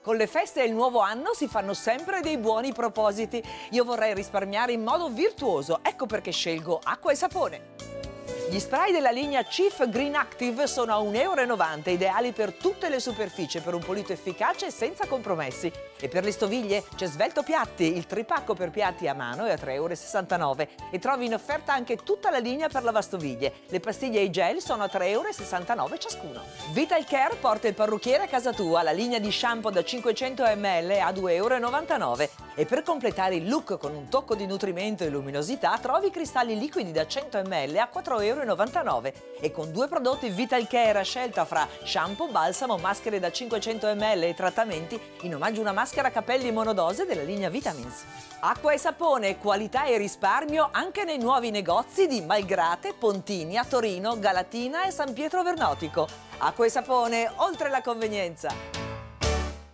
Con le feste e il nuovo anno si fanno sempre dei buoni propositi. Io vorrei risparmiare in modo virtuoso, ecco perché scelgo acqua e sapone. Gli spray della linea Cif Green Active sono a 1,90 €, ideali per tutte le superfici, per un pulito efficace e senza compromessi. E per le stoviglie c'è Svelto Piatti, il tripacco per piatti a mano è a 3,69 € e trovi in offerta anche tutta la linea per lavastoviglie. Le pastiglie e i gel sono a 3,69 € ciascuno. Vital Care porta il parrucchiere a casa tua, la linea di shampoo da 500 ml a 2,99 € e per completare il look con un tocco di nutrimento e luminosità trovi i cristalli liquidi da 100 ml a 4,99 € e con due prodotti Vital Care a scelta fra shampoo, balsamo, maschere da 500 ml e trattamenti, in omaggio a una maschera capelli monodose della linea Vitamins. Acqua e sapone, qualità e risparmio anche nei nuovi negozi di Malgrate, Pontini, a Torino, Galatina e San Pietro Vernotico. Acqua e sapone, oltre la convenienza.